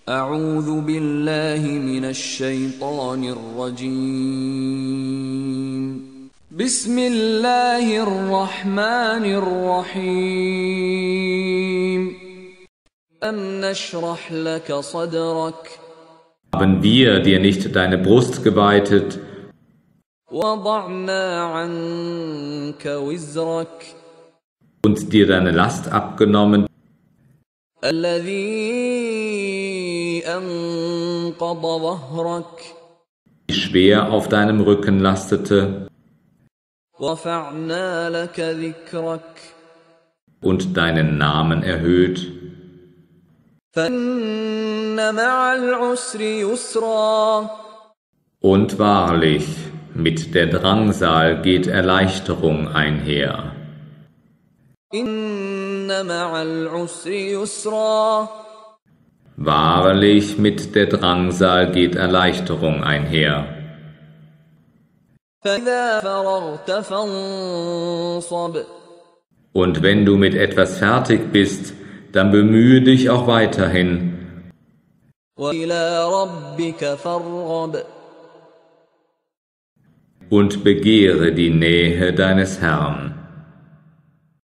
أعوذ بالله من الشيطان الرجيم. بسم الله الرحمن الرحيم. ألم نشرح لك صدرك Haben wir dir nicht deine Brust geweitet ووضعنا عنك وزرك und dir deine Last abgenommen, الذي أنقض ظهرك die schwer auf deinem Rücken lastete, ورفعنا لك ذكرك und deinen Namen erhöht? فإن مع العسر يسرا Und wahrlich, mit der Drangsal geht Erleichterung einher. إن مع العسر يسرا Wahrlich, mit der Drangsal geht Erleichterung einher. فإذا فرغت فانصب Und wenn du mit etwas fertig bist, dann bemühe dich auch weiterhin وإلى ربك فارغب und begehre die Nähe deines Herrn.